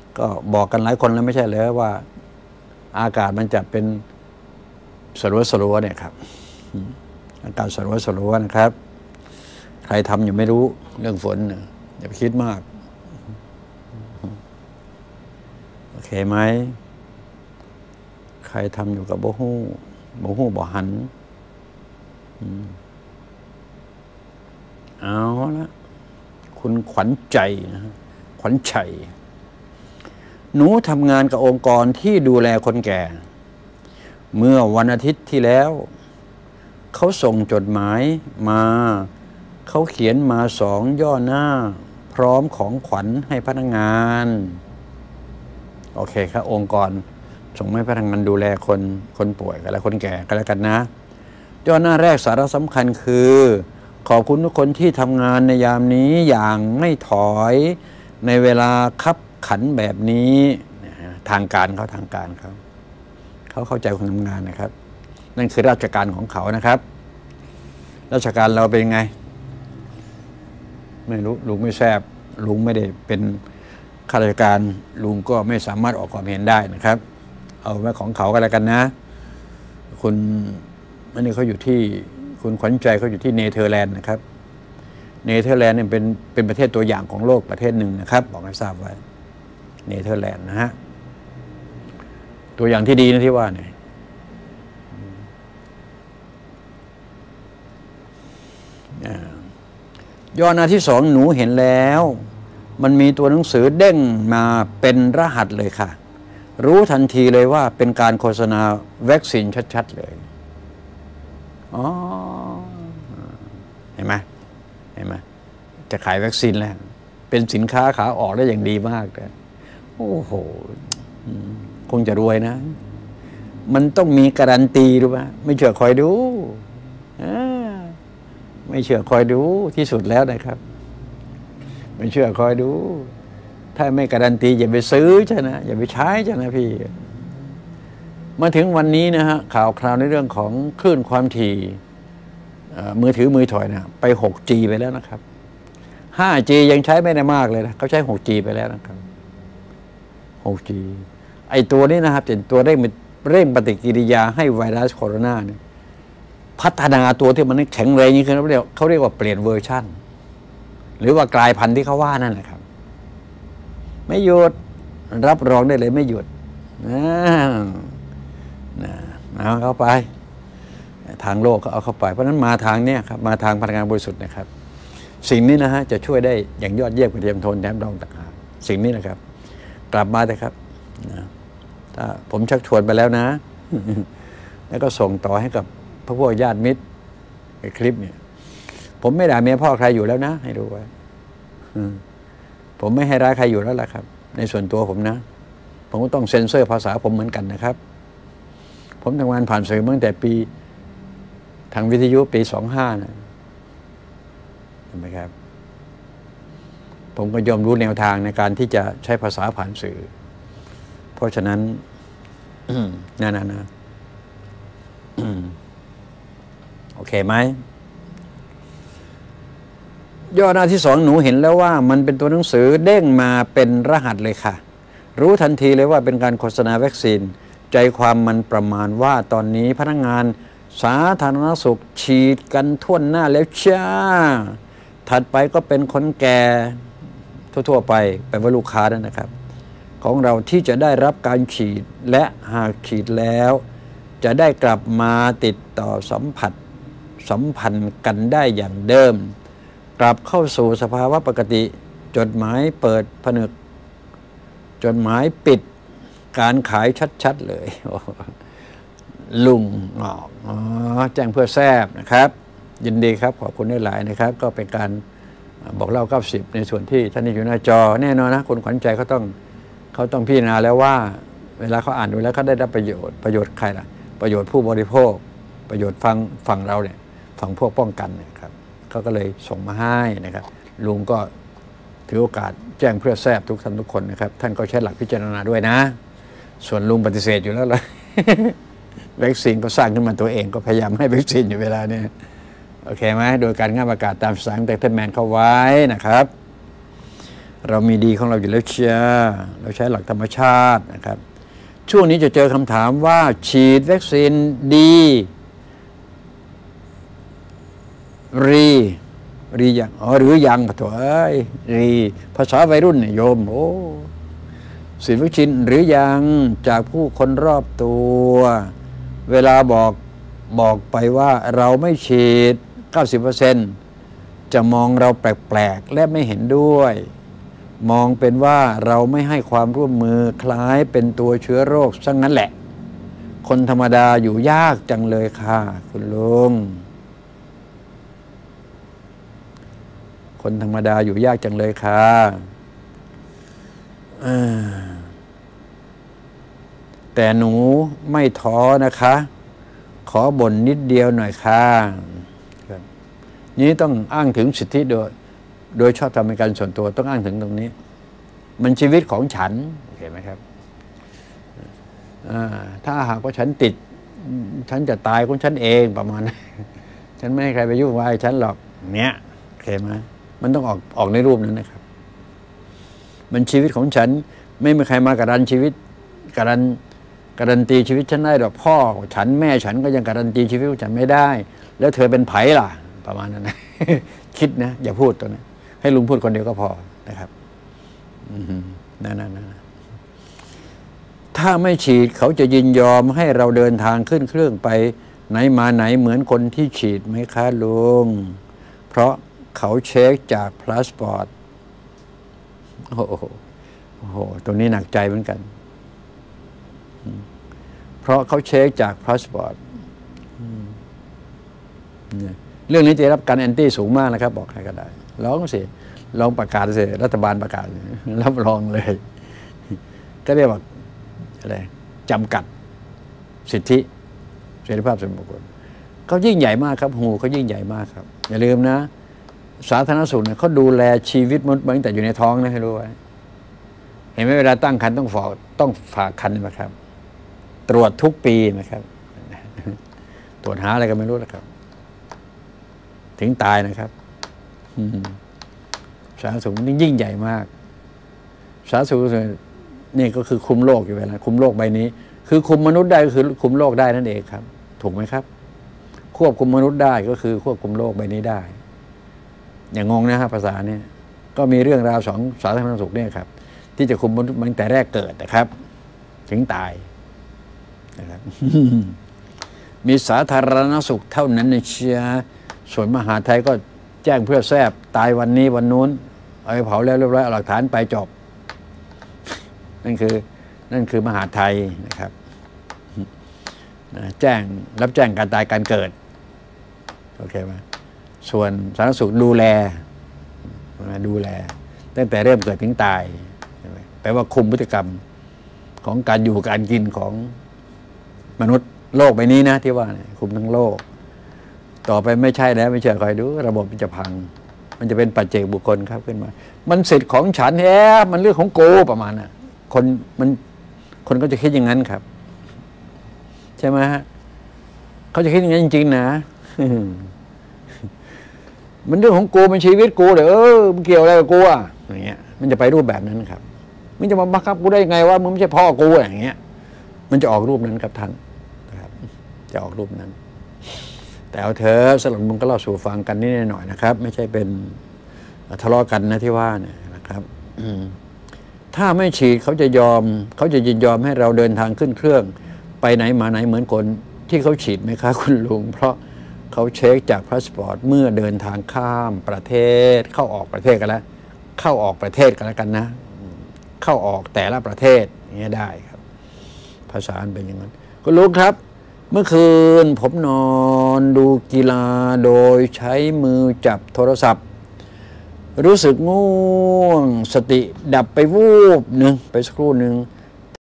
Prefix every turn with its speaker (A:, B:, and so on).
A: ก็บอกกันหลายคนแล้วไม่ใช่เลยว่าอากาศมันจะเป็นสลัวเนี่ยครับอากาศสลัวนะครับ ใครทำอยู่ไม่รู้เรื่องฝนอย่าไปคิดมากโอเคไหมใครทำอยู่กับบ่ฮู้บ่หันเอาละคุณขวัญใจนะขวัญชัยหนูทำงานกับองค์กรที่ดูแลคนแก่เมื่อวันอาทิตย์ที่แล้วเขาส่งจดหมายมาเขาเขียนมา2 ย่อหน้าพร้อมของขวัญให้พนักงานโอเคครับองค์กรส่งให้พนักงานดูแลคนป่วยกันและคนแก่กันแล้วกันนะย่อหน้าแรกสาระสำคัญคือขอบคุณทุกคนที่ทำงานในยามนี้อย่างไม่ถอยในเวลาคับขันแบบนี้ทางการเขาเข้าใจคนทำงานนะครับนั่นคือราชการของเขานะครับราชการเราเป็นไงไม่รู้ลุงไม่แซบลุงไม่ได้เป็นข้าราชการลุงก็ไม่สามารถออกความเห็นได้นะครับเอาไว้ของเขากันแล้วกันนะคุณอันนี้เขาอยู่ที่คุณขวัญใจเขาอยู่ที่เนเธอร์แลนด์นะครับเนเธอร์แลนด์เนี่ยเป็นประเทศตัวอย่างของโลกประเทศหนึ่งนะครับบอกให้ทราบไว้เนเธอร์แลนด์นะฮะตัวอย่างที่ดีนะที่ว่าเนี่ยย่อหน้าที่2หนูเห็นแล้วมันมีตัวหนังสือเด้งมาเป็นรหัสเลยค่ะรู้ทันทีเลยว่าเป็นการโฆษณาวัคซีนชัดๆเลยอ๋อเห็นไหมจะขายวัคซีนแล้วเป็นสินค้าขาออกได้อย่างดีมากเลยโอ้โหคงจะรวยนะมันต้องมีการันตีรู้ไหมไม่เชื่อคอยดูไม่เชื่อคอยดูที่สุดแล้วนะครับไม่เชื่อคอยดูถ้าไม่การันตีอย่าไปซื้อใช่นะอย่าไปใช้ใช่นะพี่มาถึงวันนี้นะฮะข่าวคราวในเรื่องของคลื่นความถี่มือถือมือถอยนะไป 6G ไปแล้วนะครับ 5G ยังใช้ไม่ได้มากเลยนะเขาใช้ 6G ไปแล้วนะครับ 6G ไอตัวนี้นะครับเป็นตัวเร่งปฏิกิริยาให้ไวรัสโคโรนาเนี่ยพัฒนาตัวที่มันแข็งแรงยิ่งขึ้นเขาเรียกว่าเปลี่ยนเวอร์ชันหรือว่ากลายพันธุ์ที่เขาว่านั่นแหละครับไม่หยุดรับรองได้เลยไม่หยุดเอาเข้าไปทางโลกเขาเอาเข้าไปเพราะฉะนั้นมาทางนี้ครับมาทางพลังงานบริสุทธิ์นะครับสิ่งนี้นะฮะจะช่วยได้อย่างยอดเยี่ยมกว่าเทียมทนแถมรองต่างหากสิ่งนี้นะครับกลับมาเลยครับถ้าผมชักชวนไปแล้วนะแล้วก็ส่งต่อให้กับพวกญาติมิตรในคลิปเนี่ยผมไม่ด่าเมียพ่อใครอยู่แล้วนะให้รู้ไว้ผมไม่ให้ร้ายใครอยู่แล้วล่ะครับในส่วนตัวผมนะผมก็ต้องเซ็นเซอร์ภาษาผมเหมือนกันนะครับผมทำงานผ่านสื่อมาตั้งแต่ปีทางวิทยุปี25นะเห็นไหมครับผมก็ยอมรู้แนวทางในการที่จะใช้ภาษาผ่านสื่อเพราะฉะนั้นนะโอเคไหมย่อหน้าที่2หนูเห็นแล้วว่ามันเป็นตัวหนังสือเด้งมาเป็นรหัสเลยค่ะรู้ทันทีเลยว่าเป็นการโฆษณาวัคซีนใจความมันประมาณว่าตอนนี้พนักงานสาธารณสุขฉีดกันทั่วหน้าแล้วจ้าถัดไปก็เป็นคนแก่ทั่วๆไปเป็นว่าลูกค้านั่นนะครับของเราที่จะได้รับการฉีดและหากฉีดแล้วจะได้กลับมาติดต่อสัมพันธ์กันได้อย่างเดิมกลับเข้าสู่สภาวะปกติจดหมายเปิดผนึกจดหมายปิดการขายชัดๆเลยลุงแจ้งเพื่อแซบนะครับยินดีครับขอบคุณได้หลายนะครับก็เป็นการบอกเล่า90ในส่วนที่ท่านนี้อยู่หน้าจอแน่นอนนะคนขวัญใจเขาต้องพิจารณาแล้วว่าเวลาเขาอ่านดูแล้วเขาได้รับประโยชน์ใครล่ะประโยชน์ผู้บริโภคประโยชน์ฝั่งเราเนี่ยฝั่งพวกป้องกันนะครับเขาก็เลยส่งมาให้นะครับลุงก็ถือโอกาสแจ้งเพื่อแซบทุกท่านทุกคนนะครับท่านก็ใช้หลักพิจารณาด้วยนะส่วนลุงปฏิเสธอยู่แล้วเลยวัคซีนก็สร้างขึ้นมาตัวเองก็พยายามให้วัคซีนอยู่เวลานี้โอเคไหมโดยการง่ายประกาศตามสั่งแต่ท่านแมนเข้าไว้นะครับเรามีดีของเราอยู่แล้วเชียเราใช้หลักธรรมชาตินะครับช่วงนี้จะเจอคำถามว่าฉีดวัคซีนดีรียังหรือยังปะตัวรีภาษาวัยรุ่นเนี่ยโยมโอ้ฉีดวัคซีนหรือยังจากผู้คนรอบตัวเวลาบอกไปว่าเราไม่ฉีด 90% จะมองเราแปลกๆและไม่เห็นด้วยมองเป็นว่าเราไม่ให้ความร่วมมือคล้ายเป็นตัวเชื้อโรคซะงั้นแหละคนธรรมดาอยู่ยากจังเลยค่ะคุณลุงคนธรรมดาอยู่ยากจังเลยค่ะแต่หนูไม่ท้อนะคะขอบ่นนิดเดียวหน่อยค่ะนี้ต้องอ้างถึงสิทธิโดยชอบธรรมในการส่วนตัวต้องอ้างถึงตรงนี้มันชีวิตของฉันเห็นไหมครับถ้าหากว่าฉันติดฉันจะตายของฉันเองประมาณนั้นฉันไม่ให้ใครไปยุ่งวายฉันหรอกเนี้ยเห็นไหมมันต้องออกในรูปนั้นนะครับมันชีวิตของฉันไม่มีใครมาการันชีวิตการันตีชีวิตฉันได้หรอกพ่อฉันแม่ฉันก็ยังการันตีชีวิตของฉันไม่ได้แล้วเธอเป็นไผ่ล่ะประมาณนั้นนะคิดนะอย่าพูดตัวนี้ให้ลุงพูดคนเดียวก็พอนะครับนั่นถ้าไม่ฉีดเขาจะยินยอมให้เราเดินทางขึ้นเครื่องไปไหนมาไหนเหมือนคนที่ฉีดไหมคะลุงเพราะเขาเช็คจากพาสปอร์ตโอ้โหตรงนี้หนักใจเหมือนกันเพราะเขาเช็คจากพาสปอร์ตเรื่องนี้จะรับการแอนตี้สูงมากนะครับบอกใครก็ได้ลองประกาศสิรัฐบาลประกาศรับรองเลยก็เรียกว่าอะไรจำกัดสิทธิเสรีภาพส่วนบุคคลเขายิ่งใหญ่มากครับเขายิ่งใหญ่มากครับอย่าลืมนะสาธารณสุขเนี่ยเขาดูแลชีวิตมนุษย์มาตั้งแต่อยู่ในท้องนะให้รู้ไว้เห็นไหมเวลาตั้งครรภ์ต้องฝากครรภ์นะครับตรวจทุกปีนะครับตรวจหาอะไรก็ไม่รู้นะครับถึงตายนะครับสาธารณสุขนี่ยิ่งใหญ่มากสาธารณสุขนี่ก็คือคุมโลกอยู่แล้วคุมโลกใบนี้คือคุมมนุษย์ได้ก็คือคุมโลกได้นั่นเองครับถูกไหมครับควบคุมมนุษย์ได้ก็คือควบคุมโลกใบนี้ได้อย่างงงนะครับภาษาเนี่ยก็มีเรื่องราวสองสาธารณสุขเนี่ยครับที่จะคุมมนุษย์ตั้งแต่แรกเกิดนะครับถึงตายนะครับมีสาธารณสุขเท่านั้นนะเชียส่วนมหาไทยก็แจ้งเพื่อแทรบตายวันนี้วันนู้นเอาไปเผาแล้วเรียบร้อยเอาหลักฐานไปจบนั่นคือมหาไทยนะครับรับแจ้งการตายการเกิดโอเคไหมส่วนสาธารณสุขดูแลตั้งแต่เริ่มเกิดถึงตายแปลว่าคุมพฤติกรรมของการอยู่การกินของมนุษย์โลกใบนี้นะที่ว่าคุมทั้งโลกต่อไปไม่ใช่แล้วไม่เชื่อคอยดูระบบมันจะพังมันจะเป็นปัจเจกบุคคลครับขึ้นมามันสิทธิ์ของฉันมันเรื่องของโกประมาณน่ะคนก็จะคิดอย่างนั้นครับใช่ไหมฮะเขาจะคิดอย่างนั้นจริงๆนะมันเรื่องของกูมันชีวิตกูเลยมันเกี่ยวอะไรกับกูอ่ะอย่างเงี้ยมันจะไปรูปแบบนั้นครับมึงจะมาบังคับกูได้ไงว่ามึงไม่ใช่พ่อกูอย่างเงี้ยมันจะออกรูปนั้นครับท่านนะครับจะออกรูปนั้นแต่เอาเธอสลับมึงก็เล่าสู่ฟังกันนิดหน่อยนะครับไม่ใช่เป็นทะเลาะกันนะที่ว่าเนี่ยนะครับถ้าไม่ฉีดเขาจะยินยอมให้เราเดินทางขึ้นเครื่องไปไหนมาไหนเหมือนคนที่เขาฉีดไหมคะคุณลุงเพราะเขาเช็คจากพาสปอร์ตเมื่อเดินทางข้ามประเทศเข้าออกประเทศกันแล้วเข้าออกประเทศกันแล้วกันนะเข้าออกแต่ละประเทศอย่างนี้ได้ครับภาษาเป็นอย่างนั้นคุณลุงครับเมื่อคืนผมนอนดูกีฬาโดยใช้มือจับโทรศัพท์รู้สึกง่วงสติดับไปวูบหนึ่งไปสักครู่หนึ่ง